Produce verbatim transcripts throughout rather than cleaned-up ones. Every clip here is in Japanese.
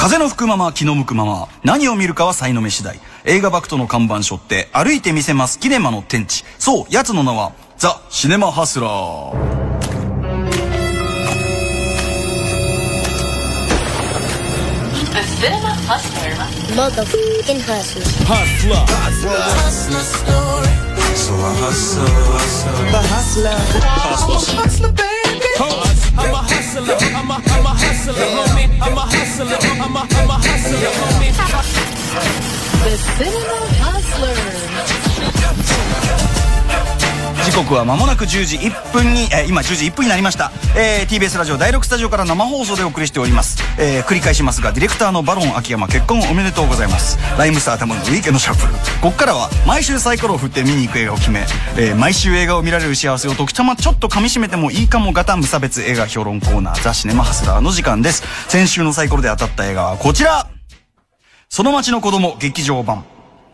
風の吹くまま気の向くまま、何を見るかは才の目次第。映画バクトの看板背負って歩いてみせます、キネマの天地。そう、奴の名はザ・シネマハスラー。 Cinema Hustler. Motherfucking hustler. Hustler. Hustler story. So I hustle, hustle. The hustler. Hustler. Hustler, baby. I'm a hustler. I'm a, I'm a hustler, homie. I'm a hustler. I'm a, I'm a hustler, homie. The Cinema Hustler. 時刻は間もなくじゅうじいっぷんに、えー、今じゅうじいっぷんになりました、えー、ティービーエス ラジオだいろくスタジオから生放送でお送りしております、えー、繰り返しますがディレクターのバロン秋山結婚おめでとうございます。ライムスターたまのウィーケンドシャッフル。ここからは毎週サイコロを振って見に行く映画を決め、えー、毎週映画を見られる幸せを時たまちょっと噛み締めてもいいかもガタ無差別映画評論コーナーザ・シネマハスラーの時間です。先週のサイコロで当たった映画はこちら、その街の子供劇場版。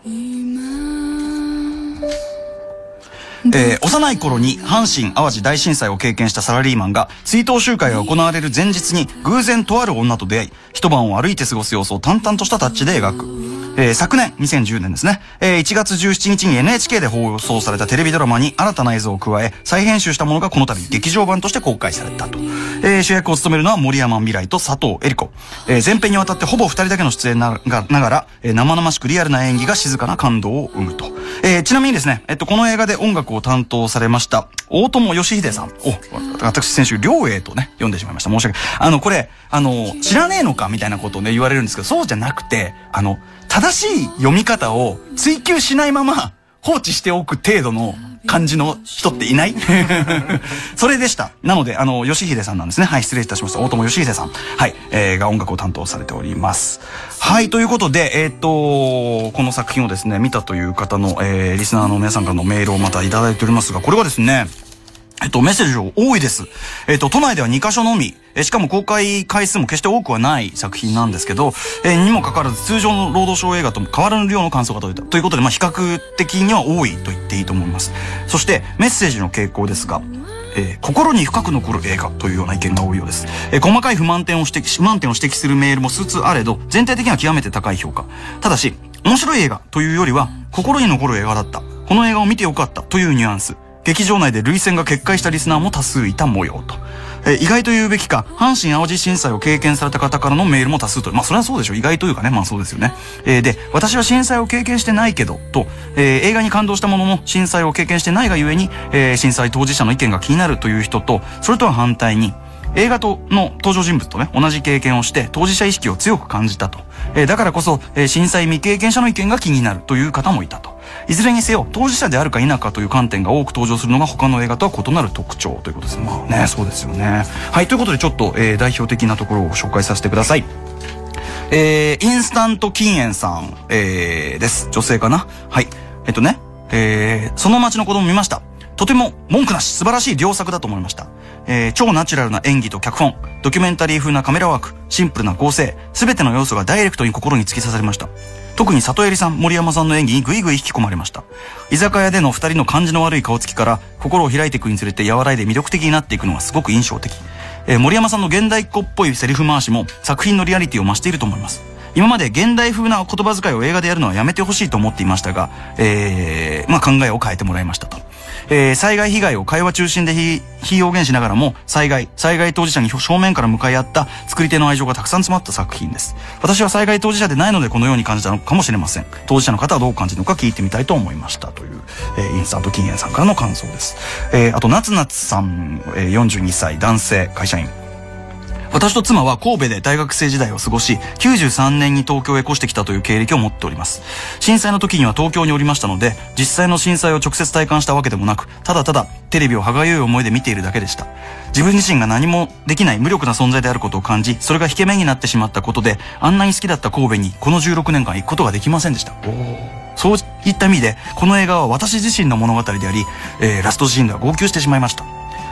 えー、幼い頃に阪神・淡路大震災を経験したサラリーマンが追悼集会が行われる前日に偶然とある女と出会い、一晩を歩いて過ごす様子を淡々としたタッチで描く。えー、昨年にせんじゅうねんですね、えー、いちがつじゅうしちにちに エヌエイチケー で放送されたテレビドラマに新たな映像を加え再編集したものがこの度劇場版として公開されたと。えー、主役を務めるのは森山未来と佐藤恵理子。えー、前編にわたってほぼふたりだけの出演ながながら、えー、生々しくリアルな演技が静かな感動を生むと。えー、ちなみにですね、えっと、この映画で音楽を担当されました大友義秀さん。お、私先週良栄とね読んでしまいました。申し訳ない。あのこれあの知らねえのかみたいなことをね言われるんですけど、そうじゃなくて、あの正しい読み方を追求しないまま放置しておく程度の感じの人っていないそれでした。なので、あの、義秀さんなんですね。はい、失礼いたしました。大友義秀さん。はい、えー、が音楽を担当されております。はい、ということで、えー、っと、この作品をですね、見たという方の、えー、リスナーの皆さんからのメールをまたいただいておりますが、これはですね、えっと、メッセージを多いです。えっと、都内ではにカ所のみ、え、しかも公開回数も決して多くはない作品なんですけど、えー、にもかかわらず通常の労働省映画とも変わらぬ量の感想が届いた。ということで、まあ、比較的には多いと言っていいと思います。そして、メッセージの傾向ですが、えー、心に深く残る映画というような意見が多いようです。えー、細かい不満点を指摘し、不満点を指摘するメールも数通あれど、全体的には極めて高い評価。ただし、面白い映画というよりは、心に残る映画だった。この映画を見てよかったというニュアンス。劇場内で涙腺が決壊したリスナーも多数いた模様と。えー、意外と言うべきか、阪神淡路震災を経験された方からのメールも多数と。まあそれはそうでしょう。意外というかね、まあそうですよね。えー、で、私は震災を経験してないけど、と、えー、映画に感動したものの震災を経験してないがゆえに、えー、震災当事者の意見が気になるという人と、それとは反対に、映画との登場人物とね、同じ経験をして当事者意識を強く感じたと。えー、だからこそ、えー、震災未経験者の意見が気になるという方もいたと。いずれにせよ、当事者であるか否かという観点が多く登場するのが他の映画とは異なる特徴ということです。まあね、そうですよね。はい、ということでちょっと、えー、代表的なところを紹介させてください。えー、インスタント禁煙さん、えー、です。女性かな。はい。えっとね、えー、その街の子供見ました。とても文句なし素晴らしい良作だと思いました。えー、超ナチュラルな演技と脚本、ドキュメンタリー風なカメラワーク、シンプルな構成、すべての要素がダイレクトに心に突き刺されました。特に里襟さん、森山さんの演技にぐいぐい引き込まれました。居酒屋での二人の感じの悪い顔つきから心を開いていくにつれて和らいで魅力的になっていくのがすごく印象的。えー、森山さんの現代っ子っぽいセリフ回しも作品のリアリティを増していると思います。今まで現代風な言葉遣いを映画でやるのはやめてほしいと思っていましたが、えー、まあ考えを変えてもらいましたと。えー、災害被害を会話中心で非、非表現しながらも、災害、災害当事者に正面から向かい合った作り手の愛情がたくさん詰まった作品です。私は災害当事者でないのでこのように感じたのかもしれません。当事者の方はどう感じるのか聞いてみたいと思いましたという、えー、インスタント禁煙さんからの感想です。えー、あと、夏夏さん、えー、よんじゅうにさい、男性、会社員。私と妻は神戸で大学生時代を過ごし、きゅうじゅうさんねんに東京へ越してきたという経歴を持っております。震災の時には東京におりましたので、実際の震災を直接体感したわけでもなく、ただただテレビを歯がゆい思いで見ているだけでした。自分自身が何もできない無力な存在であることを感じ、それが引け目になってしまったことで、あんなに好きだった神戸にこのじゅうろくねんかん行くことができませんでした。そういった意味で、この映画は私自身の物語であり、えー、ラストシーンでは号泣してしまいました。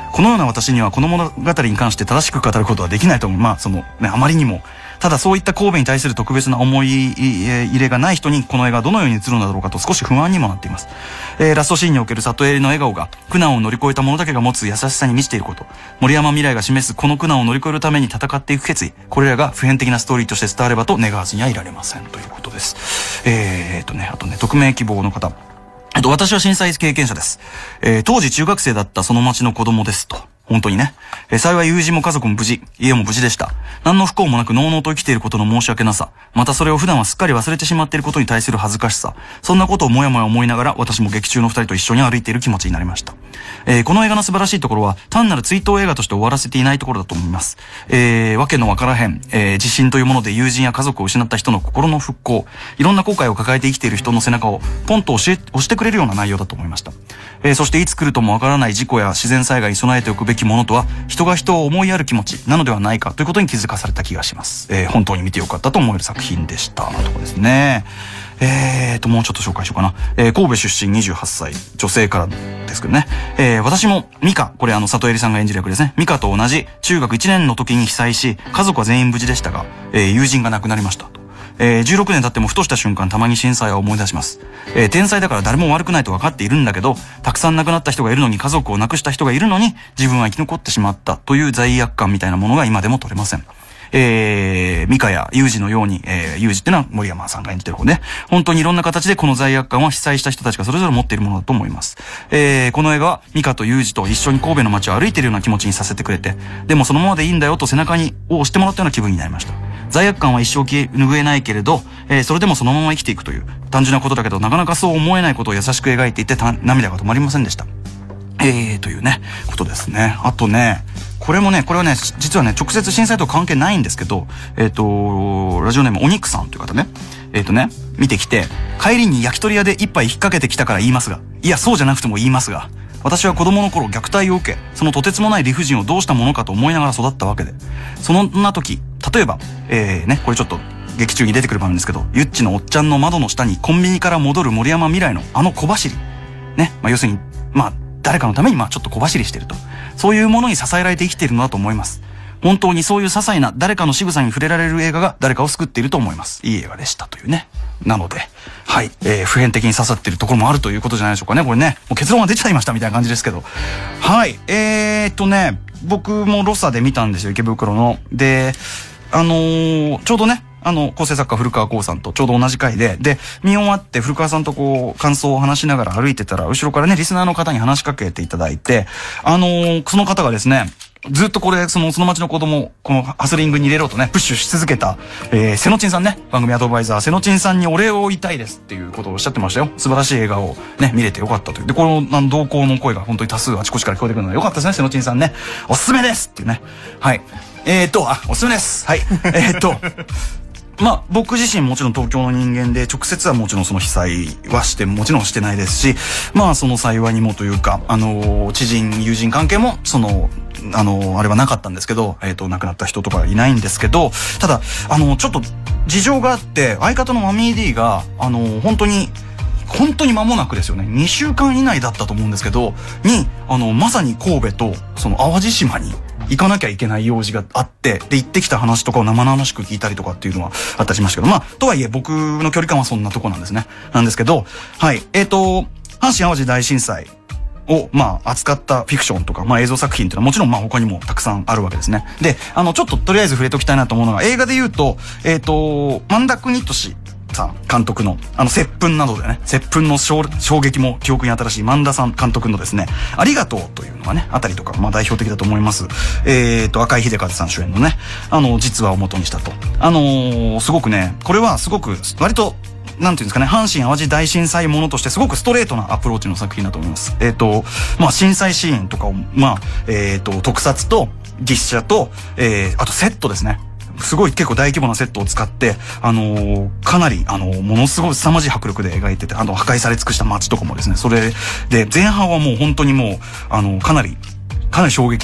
このような私にはこの物語に関して正しく語ることはできないと思う。まあ、そのね、あまりにも。ただそういった神戸に対する特別な思い入れがない人にこの映画がどのように映るのだろうかと少し不安にもなっています。えー、ラストシーンにおける里襟の笑顔が苦難を乗り越えた者だけが持つ優しさに満ちていること。森山未来が示すこの苦難を乗り越えるために戦っていく決意。これらが普遍的なストーリーとして伝わればと願わずにはいられません。ということです。えーっとね、あとね、匿名希望の方。えっと、私は震災経験者です。えー、当時中学生だったその町の子供ですと。本当にね。えー、幸い友人も家族も無事、家も無事でした。何の不幸もなく濃々と生きていることの申し訳なさ。またそれを普段はすっかり忘れてしまっていることに対する恥ずかしさ。そんなことをもやもや思いながら私も劇中の二人と一緒に歩いている気持ちになりました。えー、この映画の素晴らしいところは単なる追悼映画として終わらせていないところだと思います。えー、わけのわからへん、えー、地震というもので友人や家族を失った人の心の復興、いろんな後悔を抱えて生きている人の背中をポンと押し、押してくれるような内容だと思いました。えー、そしていつ来るともわからない事故や自然災害に備えておくべきものとは、人が人を思いやる気持ちなのではないかということに気づかされた気がします。えー、本当に見てよかったと思える作品でした。とこですね。えーと、もうちょっと紹介しようかな。えー、神戸出身にじゅうはっさい、女性からですけどね。えー、私もミカ、これあの、里襟さんが演じる役ですね。ミカと同じ中学いちねんの時に被災し、家族は全員無事でしたが、えー、友人が亡くなりましたと。えー、じゅうろくねん経ってもふとした瞬間たまに震災を思い出します。えー、天災だから誰も悪くないと分かっているんだけど、たくさん亡くなった人がいるのに家族を亡くした人がいるのに自分は生き残ってしまったという罪悪感みたいなものが今でも取れません。えー、ミカやユージのように、えー、ユージってのは森山さんが演じてる方ね。本当にいろんな形でこの罪悪感は被災した人たちがそれぞれ持っているものだと思います。えー、この映画はミカとユージと一緒に神戸の街を歩いているような気持ちにさせてくれて、でもそのままでいいんだよと背中にを押してもらったような気分になりました。罪悪感は一生拭えないけれど、えー、それでもそのまま生きていくという単純なことだけどなかなかそう思えないことを優しく描いていて涙が止まりませんでした。えー、というね、ことですね。あとね、これもね、これはね、実はね、直接震災と関係ないんですけど、えっと、ラジオネームお肉さんという方ね、えっとね、見てきて、帰りに焼き鳥屋で一杯引っ掛けてきたから言いますが、いや、そうじゃなくても言いますが、私は子供の頃虐待を受け、そのとてつもない理不尽をどうしたものかと思いながら育ったわけで、そんな時、例えば、えー、ね、これちょっと、劇中に出てくる場面ですけど、ゆっちのおっちゃんの窓の下にコンビニから戻る森山未来のあの小走り。ね、まあ要するに、まあ、誰かのためにまあちょっと小走りしてると。そういうものに支えられて生きているのだと思います。本当にそういう些細な誰かの仕草に触れられる映画が誰かを救っていると思います。いい映画でしたというね。なので、はい、えー、普遍的に刺さっているところもあるということじゃないでしょうかね。これね、もう結論が出ちゃいましたみたいな感じですけど。はい、えーっとね、僕もロサで見たんですよ、池袋の。で、あのー、ちょうどね、あの、構成作家古川光さんとちょうど同じ回で、で、見終わって古川さんとこう、感想を話しながら歩いてたら、後ろからね、リスナーの方に話しかけていただいて、あのー、その方がですね、ずっとこれ、その、その町の子供、このハスリングに入れろとね、プッシュし続けた、えー、瀬野ちんさんね、番組アドバイザー、瀬野ちんさんにお礼を言いたいですっていうことをおっしゃってましたよ。素晴らしい映画をね、見れてよかったという。で、この、あの、同行の声が本当に多数あちこちから聞こえてくるのでよかったですね、瀬野ちんさんね。おすすめですっていうね。はい。えーと、あ、おすすめです。はい。えーと、まあ、僕自身もちろん東京の人間で、直接はもちろんその被災はして、もちろんしてないですし、まあ、その幸いにもというか、あの、知人、友人関係も、その、あの、あれはなかったんですけど、えっと、亡くなった人とかいないんですけど、ただ、あの、ちょっと、事情があって、相方のマミー D が、あの、本当に、本当に間もなくですよね。にしゅうかん以内だったと思うんですけど、に、あの、まさに神戸と、その淡路島に、行かなきゃいけない用事があって、で、行ってきた話とかを生々しく聞いたりとかっていうのはあったりしましたけど、まあ、とはいえ僕の距離感はそんなとこなんですね。なんですけど、はい。えっと、阪神淡路大震災を、まあ、扱ったフィクションとか、まあ、映像作品っていうのはもちろん、まあ、他にもたくさんあるわけですね。で、あの、ちょっととりあえず触れておきたいなと思うのが、映画で言うと、えっと、萬田邦俊さん監督の、あの、接吻などでね、接吻の衝撃も記憶に新しい萬田さん監督のですね、ありがとうというのがね、あたりとか、まあ代表的だと思います。えーと、赤井秀和さん主演のね、あの、実話を元にしたと。あのー、すごくね、これはすごく、割と、なんていうんですかね、阪神淡路大震災ものとしてすごくストレートなアプローチの作品だと思います。えっと、まあ震災シーンとかを、まあ、えっと、特撮と実写と、えー、あとセットですね。すごい結構大規模なセットを使って、あのー、かなり、あのー、ものすごい凄まじい迫力で描いてて、あの、破壊され尽くした街とかもですね、それで、前半はもう本当にもう、あのー、かなり、かなり衝撃な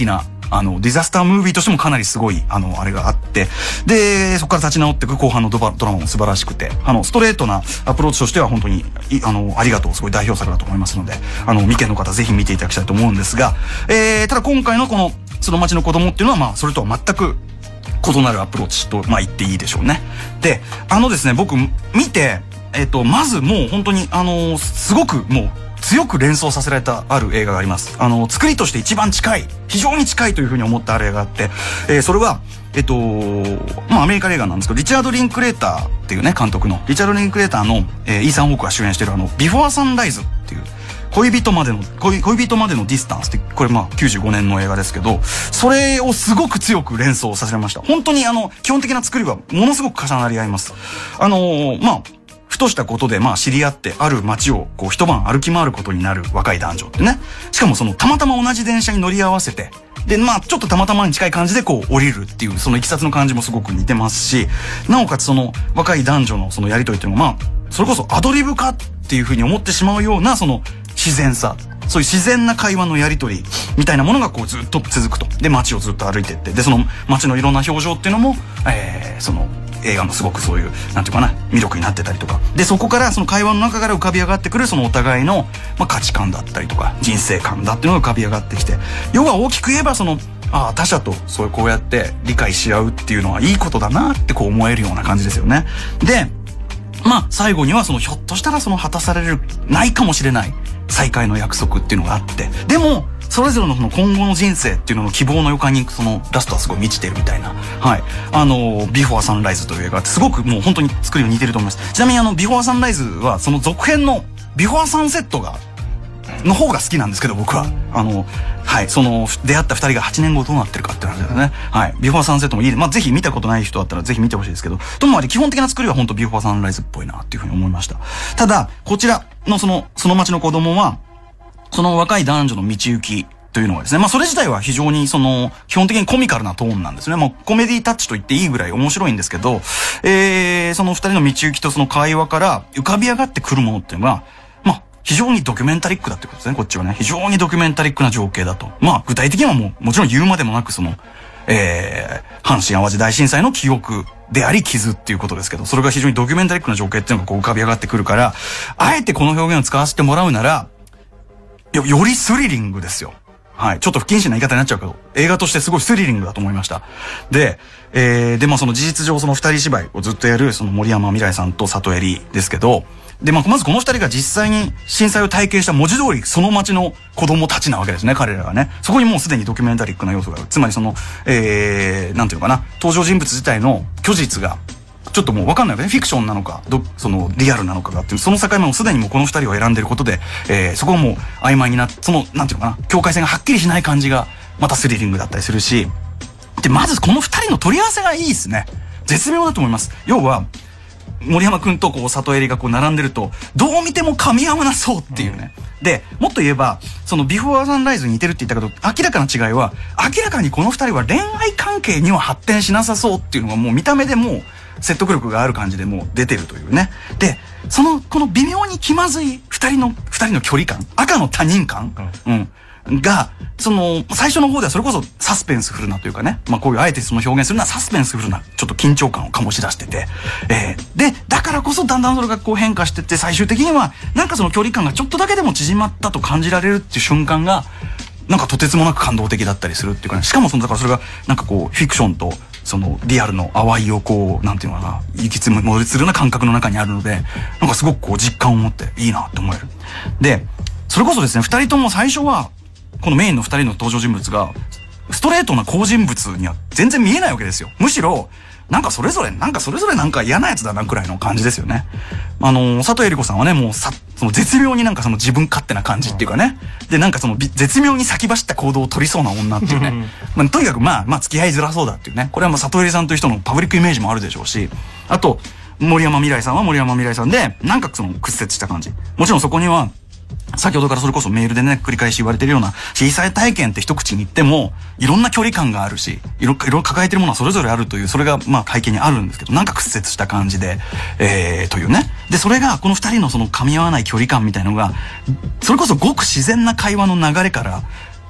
あの、ディザスタームービーとしてもかなりすごい、あの、あれがあって、で、そこから立ち直っていく後半のドバドラマも素晴らしくて、あの、ストレートなアプローチとしては本当に、あの、ありがとう、すごい代表作だと思いますので、あの、未見の方ぜひ見ていただきたいと思うんですが、えー、ただ今回のこの、その街の子供っていうのは、まあ、それとは全く異なるアプローチと、まあ、言っていいでしょうね。で、あのですね、僕、見て、えっと、まずもう本当に、あの、すごくもう、強く連想させられたある映画があります。あの、作りとして一番近い、非常に近いというふうに思ったある映画があって、えー、それは、えっと、まあアメリカ映画なんですけど、リチャード・リンクレーターっていうね、監督の、リチャード・リンクレーターの、えー、イーサン・ホークが主演してるあの、ビフォー・サンライズっていう、恋人までの、恋、恋人までのディスタンスって、これまあきゅうじゅうごねんの映画ですけど、それをすごく強く連想させられました。本当にあの、基本的な作りはものすごく重なり合います。あのー、まあ、ふとしたことでまあ知り合ってある街をこう一晩歩き回ることになる若い男女ってね。しかもそのたまたま同じ電車に乗り合わせて、でまあちょっとたまたまに近い感じでこう降りるっていうそのいきさつの感じもすごく似てますし、なおかつその若い男女のそのやりとりっていうのがまあそれこそアドリブかっていうふうに思ってしまうようなその自然さ、そういう自然な会話のやりとりみたいなものがこうずっと続くと。で街をずっと歩いてって、でその街のいろんな表情っていうのも、えー、その映画のすごくそういうなんていうかな魅力になってたりとかで、そこからその会話の中から浮かび上がってくるそのお互いの、まあ、価値観だったりとか人生観だっていうのが浮かび上がってきて、要は大きく言えばそのああ他者とそういうこうやって理解し合うっていうのはいいことだなってこう思えるような感じですよね。でまあ最後にはそのひょっとしたらその果たされるないかもしれない再会の約束っていうのがあって、でもそれぞれのその今後の人生っていうのの希望の予感にそのラストはすごい満ちてるみたいな、はい、あのビフォーサンライズという映画ってすごくもう本当に作りが似てると思います。ちなみにあのビフォーサンライズはその続編のビフォーサンセットがの方が好きなんですけど、僕はあのはいその出会ったふたりがはちねんごどうなってるかって話ですね。はい、ビフォーサンセットもいいで、まあぜひ見たことない人だったらぜひ見てほしいですけど、ともあれ基本的な作りは本当ビフォーサンライズっぽいなっていうふうに思いました。ただこちらのそのその町の子供はその若い男女の道行きというのはですね、まあそれ自体は非常にその基本的にコミカルなトーンなんですね。もうコメディタッチと言っていいぐらい面白いんですけど、えー、その二人の道行きとその会話から浮かび上がってくるものっていうのは、まあ非常にドキュメンタリックだってことですね。こっちはね、非常にドキュメンタリックな情景だと。まあ具体的にはもうもちろん言うまでもなくその、えー、阪神淡路大震災の記憶であり傷っていうことですけど、それが非常にドキュメンタリックな情景っていうのがこう浮かび上がってくるから、あえてこの表現を使わせてもらうなら、よ、よりスリリングですよ。はい。ちょっと不謹慎な言い方になっちゃうけど、映画としてすごいスリリングだと思いました。で、えー、で、まあその事実上その二人芝居をずっとやる、その森山未來さんと里襟ですけど、で、まあまずこの二人が実際に震災を体験した文字通りその町の子供たちなわけですね、彼らがね。そこにもうすでにドキュメンタリックな要素がある。つまりその、えー、なんていうのかな、登場人物自体の虚実が、ちょっともう分かんないわけね。フィクションなのか、ど、その、リアルなのかがっていう、その境目もすでにもうこの二人を選んでることで、えー、そこがもう曖昧になって、その、なんていうのかな、境界線がはっきりしない感じが、またスリリングだったりするし、で、まずこの二人の取り合わせがいいですね。絶妙だと思います。要は、森山くんとこう、里襟がこう並んでると、どう見ても噛み合わなそうっていうね。うん、で、もっと言えば、そのビフォーサンライズに似てるって言ったけど、明らかな違いは、明らかにこの二人は恋愛関係には発展しなさそうっていうのがもう見た目でもう、説得力がある感じでもう出てるというね。で、その、この微妙に気まずい二人の、二人の距離感、赤の他人感、うん、うん、が、その、最初の方ではそれこそサスペンスフルなというかね、まあこういうあえてその表現するのはサスペンスフルな、ちょっと緊張感を醸し出してて、えー、で、だからこそだんだんそれがこう変化してって、最終的には、なんかその距離感がちょっとだけでも縮まったと感じられるっていう瞬間が、なんかとてつもなく感動的だったりするっていうかね、しかもその、だからそれが、なんかこう、フィクションと、そのリアルの淡いをこうなんていうのかな行きつもりするような感覚の中にあるので、なんかすごくこう実感を持っていいなって思える。でそれこそですね、二人とも最初はこのメインの二人の登場人物がストレートな好人物には全然見えないわけですよ。むしろなんかそれぞれなんかそれぞれなんか嫌なやつだなくらいの感じですよね。あの佐藤恵理子さんはね、もうさその絶妙になんかその自分勝手な感じっていうかね、でなんかその絶妙に先走った行動を取りそうな女っていうねまあとにかくまあまあ付き合いづらそうだっていうね、これはもう佐藤恵理さんという人のパブリックイメージもあるでしょうし、あと森山未來さんは森山未来さんでなんかその屈折した感じ、もちろんそこには先ほどからそれこそメールでね繰り返し言われてるような小さい体験って一口に言ってもいろんな距離感があるし、いろいろ抱えてるものはそれぞれあるという、それがまあ背景にあるんですけど、なんか屈折した感じでえーというね。でそれがこの二人のその噛み合わない距離感みたいのがそれこそごく自然な会話の流れから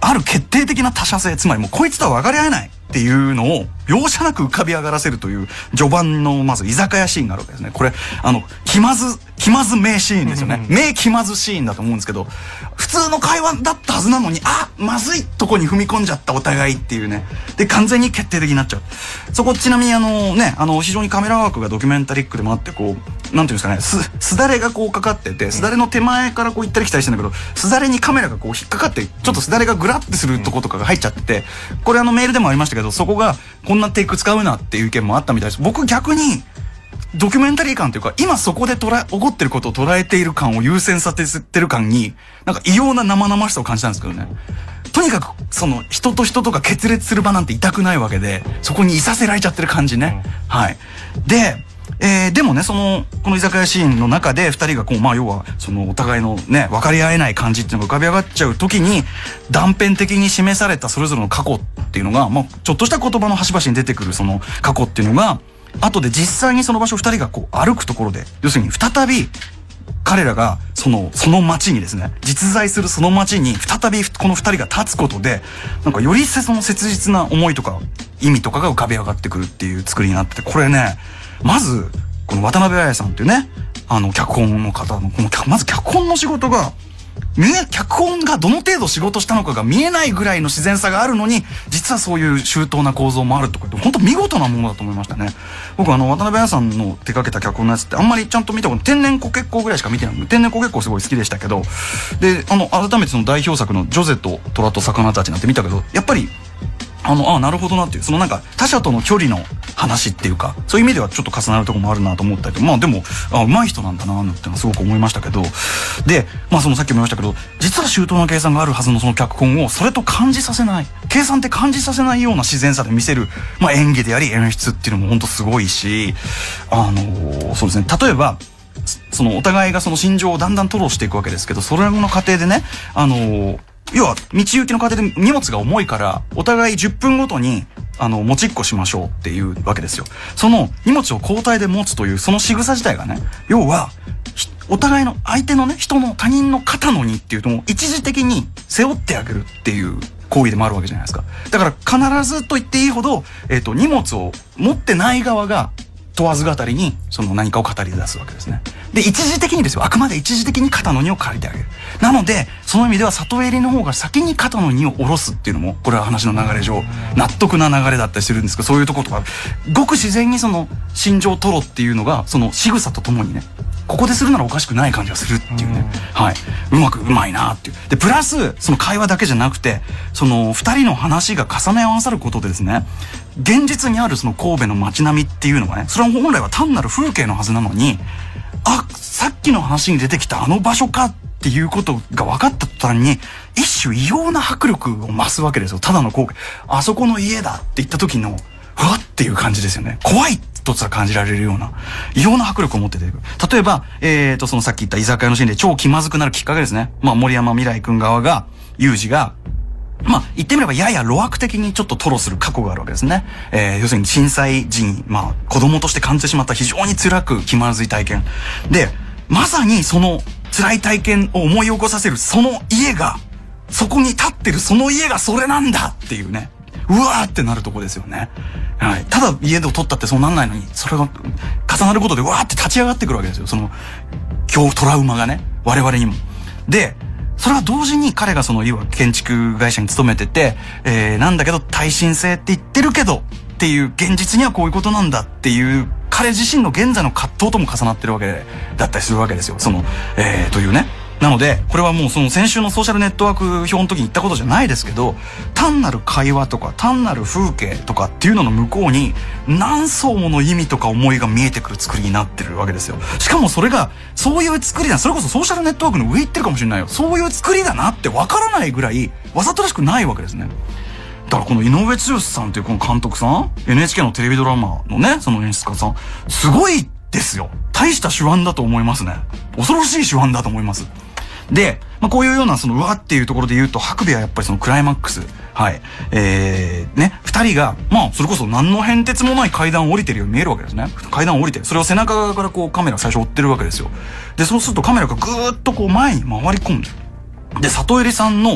ある決定的な他者性、つまりもうこいつとは分かり合えないっていうのを容赦なく浮かび上がらせるという序盤のまず居酒屋シーンがあるわけですね。これあの気まず気まず名シーンですよね。名気まずシーンだと思うんですけど、普通の会話だったはずなのに、あ、まずいとこに踏み込んじゃったお互いっていうね。で完全に決定的になっちゃう。そこちなみにあのね、あの非常にカメラワークがドキュメンタリックでもあって、こうなんていうんですかね、すすだれがこうかかってて、すだれの手前からこう行ったり来たりしてんだけど、すだれにカメラがこう引っかかって、ちょっとすだれがグラッてするとことかが入っちゃってて、これあのメールでもありましたけど、そこがこんなテイク使うなっていう意見もあったみたいです。僕逆にドキュメンタリー感というか、今そこで捉え起こってることを捉えている感を優先させてる感に、なんか異様な生々しさを感じたんですけどね。とにかくその人と人とが決裂する場なんて痛くないわけで、そこにいさせられちゃってる感じね。はい。で、えー、でもね、そのこの居酒屋シーンの中で二人がこう、まあ要はそのお互いのね分かり合えない感じっていうのが浮かび上がっちゃう時に、断片的に示されたそれぞれの過去っていうのが、まあちょっとした言葉の端々に出てくるその過去っていうのが、後で実際にその場所を二人がこう歩くところで、要するに再び彼らがそのその街にですね、実在するその街に再びこの二人が立つことで、なんかよりその切実な思いとか意味とかが浮かび上がってくるっていう作りになってて、これね、まずこの渡辺彩さんっていうね、あの脚本の方のこのまず脚本の仕事が見え、脚本がどの程度仕事したのかが見えないぐらいの自然さがあるのに、実はそういう周到な構造もあるとかって、本当見事なものだと思いましたね。僕あの渡辺彩さんの手掛けた脚本のやつってあんまりちゃんと見たこと、天然コケッコーぐらいしか見てない。天然コケッコーすごい好きでしたけど、であの改めてその代表作のジョゼと虎と魚たちなんて見たけど、やっぱりあの、ああ、なるほどなっていう、そのなんか他者との距離の話っていうか、そういう意味ではちょっと重なるところもあるなと思ったりと、まあでも、あ、上手い人なんだなーってのはすごく思いましたけど、で、まあそのさっきも言いましたけど、実は周到な計算があるはずのその脚本をそれと感じさせない、計算って感じさせないような自然さで見せる、まあ演技であり演出っていうのも本当すごいし、あのー、そうですね、例えば、そのお互いがその心情をだんだん吐露していくわけですけど、それの過程でね、あのー、要は道行きの過程で荷物が重いからお互いじゅっぷんごとにあの持ちっこしましょうっていうわけですよ。その荷物を交代で持つというその仕草自体がね、要はお互いの相手のね、人の他人の肩の荷っていうのを一時的に背負ってあげるっていう行為でもあるわけじゃないですか。だから必ずと言っていいほど、えっと荷物を持ってない側が問わず語りにその何かを語り出すわけですね。で一時的にですよ、あくまで一時的に肩の荷を借りてあげる。なのでその意味では里襟の方が先に肩の荷を下ろすっていうのも、これは話の流れ上納得な流れだったりするんですけど、そういうところとかごく自然にその心情吐露っていうのがその仕草とともにね、ここでするならおかしくない感じがするっていうね、はい、うまくうまいなっていう。でプラスその会話だけじゃなくて、その二人の話が重ね合わさることでですね、現実にあるその神戸の街並みっていうのがね、それは本来は単なる風景のはずなのに、あ、さっきの話に出てきたあの場所かっていうことが分かった途端に、一種異様な迫力を増すわけですよ。ただの光景、あそこの家だって言った時のふわっていう感じですよね。怖いとさ感じられるような異様な迫力を持って出てくる。例えば、えーとそのさっき言った居酒屋のシーンで超気まずくなるきっかけですね。まあ森山未来君側が、裕二がまあ言ってみればやや路悪的にちょっと吐露する過去があるわけですね。えー、要するに震災時にまあ子供として感じてしまった非常に辛く気まずい体験で、まさにその辛い体験を思い起こさせるその家が、そこに立ってるその家がそれなんだっていうね、うわーってなるとこですよね。はい。ただ家で取ったってそうなんないのに、それが重なることでわーって立ち上がってくるわけですよ。その恐怖トラウマがね、我々にも。でそれは同時に彼がその要は建築会社に勤めてて、えー、なんだけど耐震性って言ってるけどっていう現実にはこういうことなんだっていう彼自身の現在の葛藤とも重なってるわけだったりするわけですよ。その、えー、というね。なのでこれはもうその先週のソーシャルネットワーク表の時に言ったことじゃないですけど、単なる会話とか単なる風景とかっていうのの向こうに何層もの意味とか思いが見えてくる作りになってるわけですよ。しかもそれがそういう作りだ、それこそソーシャルネットワークの上行ってるかもしれないよ。そういう作りだなってわからないぐらいわざとらしくないわけですね。だからこの井上剛さんというこの監督さん、 エヌエイチケー のテレビドラマのねその演出家さん、すごいですよ。大した手腕だと思いますね。恐ろしい手腕だと思います。で、まあ、こういうようなそのうわっていうところで言うと、白米はやっぱりそのクライマックス、はいえー、ね二人がまあそれこそ何の変哲もない階段を降りてるように見えるわけですね。階段を降りて、それを背中側からこうカメラ最初追ってるわけですよ。でそうするとカメラがぐーっとこう前に回り込んで、で里襟さんの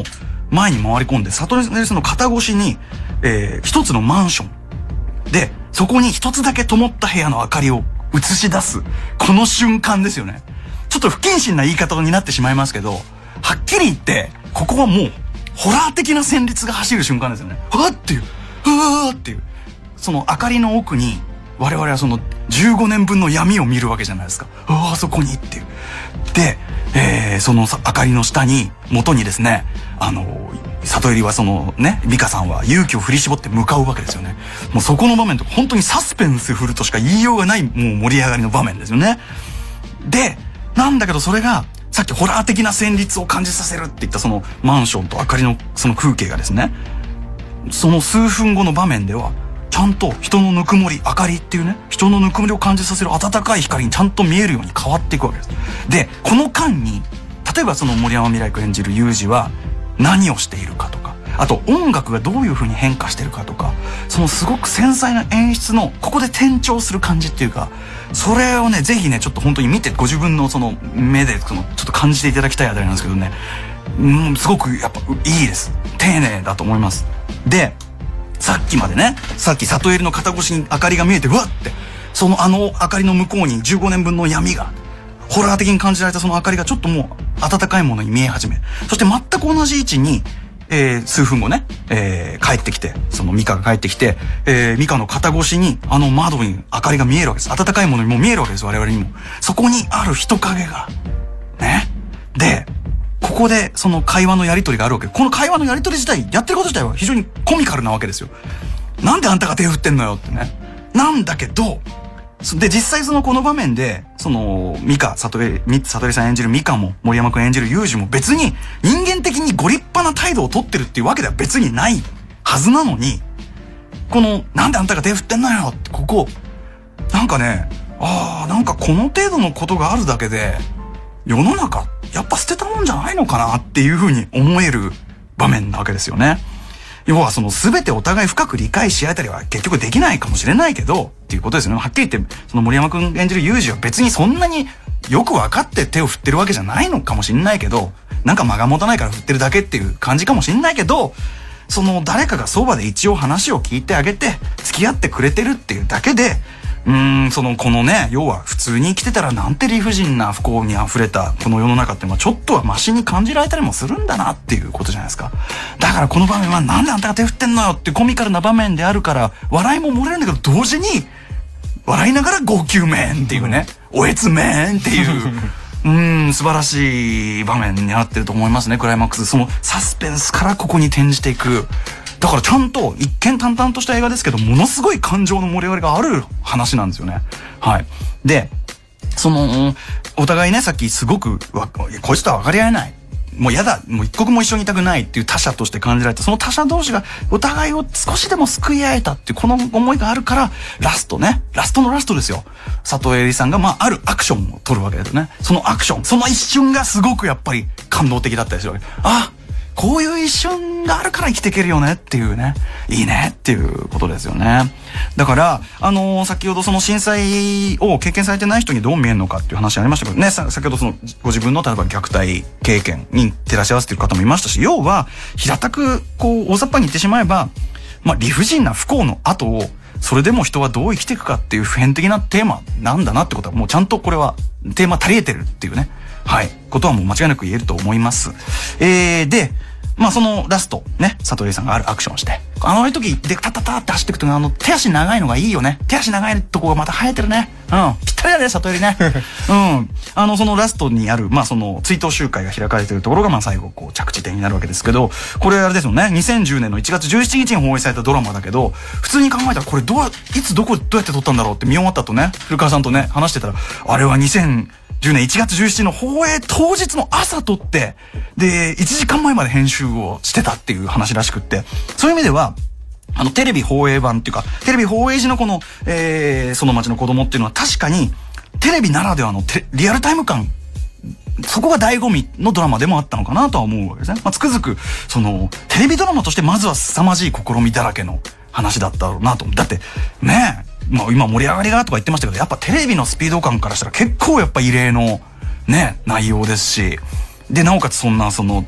前に回り込んで、悟りさんの肩越しに、えー、一つのマンションで、そこに一つだけ灯った部屋の明かりを映し出す、この瞬間ですよね。ちょっと不謹慎な言い方になってしまいますけど、はっきり言って、ここはもう、ホラー的な旋律が走る瞬間ですよね。わーっていう、わーっていう。その明かりの奥に、我々はそのじゅうごねんぶんの闇を見るわけじゃないですか。ああ、そこにっていう。で、えー、その明かりの下に、元にですね、あの、里入はそのね、美香さんは勇気を振り絞って向かうわけですよね。もうそこの場面とか本当にサスペンス振るとしか言いようがない、もう盛り上がりの場面ですよね。で、なんだけどそれが、さっきホラー的な旋律を感じさせるって言ったそのマンションと明かりのその風景がですね、その数分後の場面では、ちゃんと人のぬくもり、明かりっていうね、人のぬくもりを感じさせる温かい光にちゃんと見えるように変わっていくわけです。で、この間に、例えばその森山未來君演じるユージは何をしているかとか、あと音楽がどういう風に変化してるかとか、そのすごく繊細な演出の、ここで転調する感じっていうか、それをね、ぜひね、ちょっと本当に見て、ご自分のその目で、その、ちょっと感じていただきたいあたりなんですけどね、うん、すごくやっぱいいです。丁寧だと思います。で、さっきまでね、さっき里襟の肩越しに明かりが見えて、うわって、そのあの明かりの向こうにじゅうごねんぶんの闇が、ホラー的に感じられたその明かりがちょっともう温かいものに見え始め、そして全く同じ位置に、えー、数分後ね、えー、帰ってきて、そのミカが帰ってきて、えー、ミカの肩越しにあの窓に明かりが見えるわけです。温かいものにも見えるわけです、我々にも。そこにある人影が、ね。で、ここでその会話のやりとりがあるわけで、この会話のやりとり自体、やってること自体は非常にコミカルなわけですよ。なんであんたが手振ってんのよってね。なんだけど、で、実際そのこの場面で、その、ミカ、サトエ、サトリさん演じるミカも、森山くん演じるユージも別に人間的にご立派な態度をとってるっていうわけでは別にないはずなのに、この、なんであんたが手振ってんのよって、ここ、なんかね、ああ、なんかこの程度のことがあるだけで、世の中、やっぱ捨てたもんじゃないのかなっていう風に思える場面なわけですよね。要はその全てお互い深く理解し合えたりは結局できないかもしれないけど、っていうことですよね。はっきり言って、その森山くん演じるユージは別にそんなによく分かって手を振ってるわけじゃないのかもしれないけど、なんか間が持たないから振ってるだけっていう感じかもしれないけど、その誰かがそばで一応話を聞いてあげて、付き合ってくれてるっていうだけで、うーん、その、このね、要は普通に生きてたらなんて理不尽な不幸に溢れたこの世の中って、まあちょっとはマシに感じられたりもするんだなっていうことじゃないですか。だからこの場面はなんであんたが手振ってんのよってコミカルな場面であるから、笑いも漏れるんだけど、同時に、笑いながら号泣面っていうね、おえつ面っていう、うーん、素晴らしい場面になってると思いますね、クライマックス。そのサスペンスからここに転じていく。だからちゃんと一見淡々とした映画ですけど、ものすごい感情の盛り上がりがある話なんですよね。はい。で、その、お互いね、さっきすごく、わ、こいつとは分かり合えない。もう嫌だ。もう一刻も一緒にいたくないっていう他者として感じられた。その他者同士がお互いを少しでも救い合えたっていうこの思いがあるから、ラストね。ラストのラストですよ。佐藤恵里さんが、まあ、あるアクションを取るわけですね。そのアクション、その一瞬がすごくやっぱり感動的だったりするわけ。あ、こういう一瞬があるから生きていけるよねっていうね。いいねっていうことですよね。だから、あのー、先ほどその震災を経験されてない人にどう見えるのかっていう話ありましたけどね、さ、先ほどその、ご自分の例えば虐待経験に照らし合わせている方もいましたし、要は、平たく、こう、大雑把に言ってしまえば、まあ、理不尽な不幸の後を、それでも人はどう生きていくかっていう普遍的なテーマなんだなってことは、もうちゃんとこれは、テーマ足り得てるっていうね。はい。ことはもう間違いなく言えると思います。えー、で、まあそのラスト、ね、佐藤恵里さんがあるアクションをして、あの時でタタタって走っていくと、あの手足長いのがいいよね。手足長いとこがまた生えてるね。うん。ぴったりだね、佐藤恵里ね。うん。あの、そのラストにある、まあその追悼集会が開かれているところが、まあ最後、こう着地点になるわけですけど、これあれですよね、にせんじゅうねんのいちがつじゅうしちにちに放映されたドラマだけど、普通に考えたらこれどう、いつどこ、どうやって撮ったんだろうって見終わったとね、古川さんとね、話してたら、あれはにせんじゅうねんいちがつじゅうしちにちの放映当日の朝撮って、で、いちじかんまえまで編集をしてたっていう話らしくって、そういう意味では、あの、テレビ放映版っていうか、テレビ放映時のこの、えー、その街の子供っていうのは確かに、テレビならではのテリアルタイム感、そこが醍醐味のドラマでもあったのかなとは思うわけですね。まあ、つくづく、その、テレビドラマとしてまずは凄まじい試みだらけの話だったろうなと思う。だって、ねえ、まあ今盛り上がりがとか言ってましたけど、やっぱテレビのスピード感からしたら結構やっぱ異例のね、内容ですし、で、なおかつそんなその、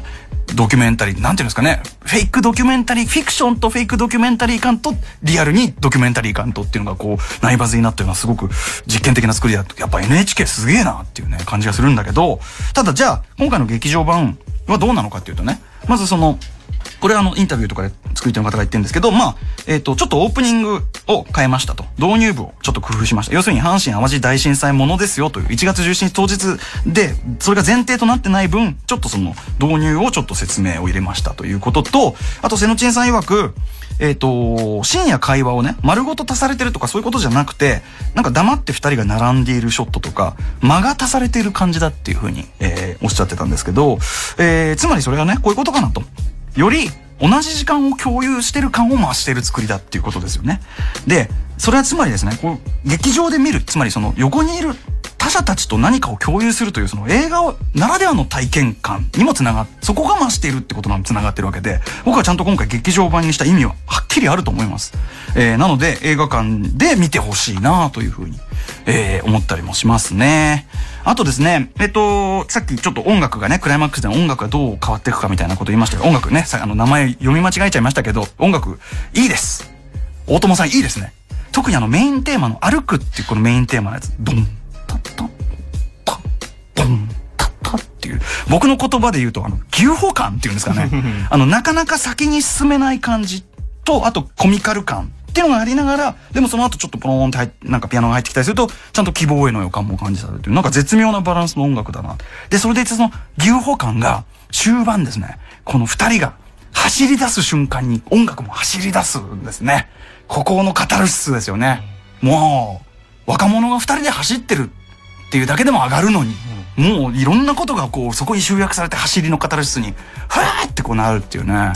ドキュメンタリー、なんていうんですかね、フェイクドキュメンタリー、フィクションとフェイクドキュメンタリー感と、リアルにドキュメンタリー感とっていうのがこう、ナイバズになってるのはすごく実験的な作りだと、やっぱ エヌエイチケー すげえなっていうね、感じがするんだけど、ただじゃあ、今回の劇場版はどうなのかっていうとね、まずその、これはあの、インタビューとかで作り手の方が言ってるんですけど、まあ、えっと、ちょっとオープニングを変えましたと。導入部をちょっと工夫しました。要するに阪神淡路大震災ものですよという、いちがつじゅうしちにち当日で、それが前提となってない分、ちょっとその、導入をちょっと説明を入れましたということと、あと、瀬野珍さん曰く、えっと、深夜会話をね、丸ごと足されてるとかそういうことじゃなくて、なんか黙って二人が並んでいるショットとか、間が足されている感じだっていうふうに、えー、おっしゃってたんですけど、えー、つまりそれはね、こういうことかなと。より、同じ時間を共有してる感を増してる作りだっていうことですよね。で、それはつまりですね、こう、劇場で見る、つまりその横にいる他者たちと何かを共有するというその映画をならではの体験感にもつながっ、そこが増しているってことにつながってるわけで、僕はちゃんと今回劇場版にした意味ははっきりあると思います。えー、なので映画館で見てほしいなというふうに、えー、思ったりもしますね。あとですね、えっと、さっきちょっと音楽がね、クライマックスで音楽がどう変わっていくかみたいなこと言いましたけど、音楽ね、さあの名前読み間違えちゃいましたけど、音楽いいです。大友さんいいですね。特にあのメインテーマの歩くっていうこのメインテーマのやつ、ドン、タッタッ、タッ、ドン、タッタッっていう、僕の言葉で言うと、あの、牛歩感っていうんですかね。あの、なかなか先に進めない感じと、あとコミカル感。っていうのがありながら、でもその後ちょっとポローンって入って、なんかピアノが入ってきたりすると、ちゃんと希望への予感も感じされるという、なんか絶妙なバランスの音楽だな。で、それでその牛歩感が終盤ですね、この二人が走り出す瞬間に音楽も走り出すんですね。ここのカタルシスですよね。もう、若者が二人で走ってるっていうだけでも上がるのに、もういろんなことがこう、そこに集約されて走りのカタルシスに、ふわーってこうなるっていうね。はい。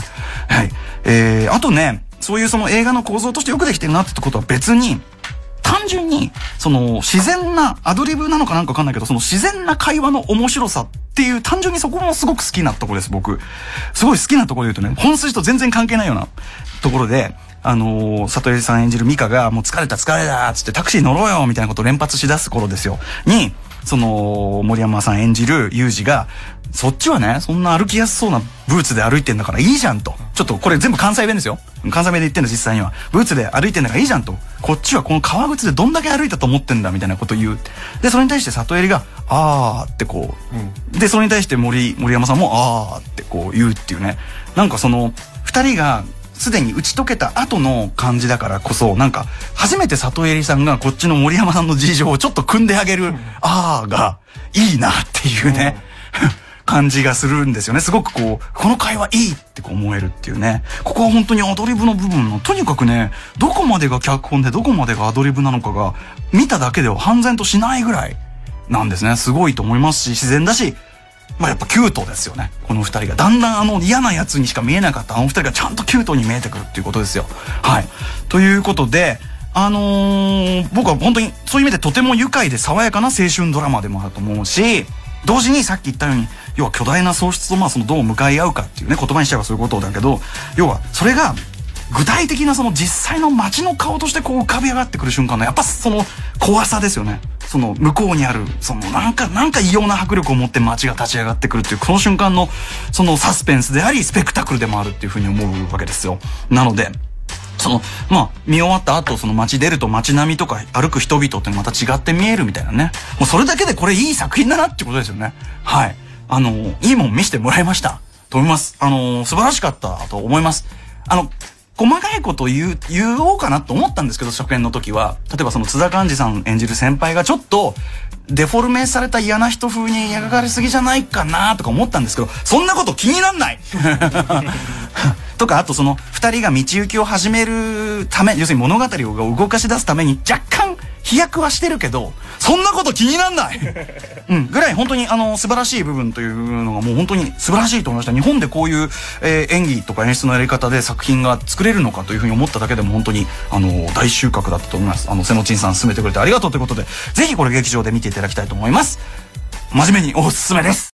えー、あとね、そういうその映画の構造としてよくできてるなってことは別に、単純に、その自然なアドリブなのかなんかわかんないけど、その自然な会話の面白さっていう、単純にそこもすごく好きなところです、僕。すごい好きなところで言うとね、本筋と全然関係ないようなところで、あのー、里江さん演じるミカが、もう疲れた疲れたっつってタクシー乗ろうよみたいなことを連発し出す頃ですよ。に、その、森山さん演じるユージが、そっちはね、そんな歩きやすそうなブーツで歩いてんだからいいじゃんと。ちょっとこれ全部関西弁ですよ。関西弁で言ってんだ実際には。ブーツで歩いてんだからいいじゃんと。こっちはこの革靴でどんだけ歩いたと思ってんだみたいなことを言う。で、それに対して里襟が、あーってこう。うん、で、それに対して森、森山さんも、あーってこう言うっていうね。なんかその、二人が、すでに打ち解けた後の感じだからこそ、なんか、初めて里襟さんがこっちの森山さんの事情をちょっと組んであげる、うん、あーが、いいなっていうね。うん感じがするんですよね。すごくこう、この会話いいってこう思えるっていうね。ここは本当にアドリブの部分の、とにかくね、どこまでが脚本でどこまでがアドリブなのかが、見ただけでは判然としないぐらいなんですね。すごいと思いますし、自然だし、まあやっぱキュートですよね。この二人が。だんだんあの嫌なやつにしか見えなかったあの二人がちゃんとキュートに見えてくるっていうことですよ。はい。ということで、あのー、僕は本当にそういう意味でとても愉快で爽やかな青春ドラマでもあると思うし、同時にさっき言ったように、要は巨大な喪失とまあそのどう向かい合うかっていうね、言葉にしちゃえばそういうことだけど、要はそれが具体的なその実際の街の顔としてこう浮かび上がってくる瞬間のやっぱその怖さですよね。その向こうにあるそのなんかなんか異様な迫力を持って街が立ち上がってくるっていうこの瞬間のそのサスペンスでありスペクタクルでもあるっていうふうに思うわけですよ。なのでそのまあ見終わった後その街出ると街並みとか歩く人々ってまた違って見えるみたいなね。もうそれだけでこれいい作品だなってことですよね。はい。あのいいもん見せてもらいましたと思います。あの素晴らしかったと思います。あの細かいこと言う、言おうかなと思ったんですけど、初見の時は。例えばその津田寛治さん演じる先輩がちょっと、デフォルメされた嫌な人風に描かれすぎじゃないかなとか思ったんですけど、そんなこと気になんないとか、あとその、二人が道行きを始めるため、要するに物語を動かし出すために若干飛躍はしてるけど、そんなこと気になんないうん、ぐらい本当にあの、素晴らしい部分というのがもう本当に素晴らしいと思いました。日本でこういう、えー、演技とか演出のやり方で作品が作れるのかというふうに思っただけでも本当に、あの、大収穫だったと思います。あの、瀬野珍さん進めてくれてありがとうということで、ぜひこれ劇場で見ていただきたいと思います。真面目におすすめです。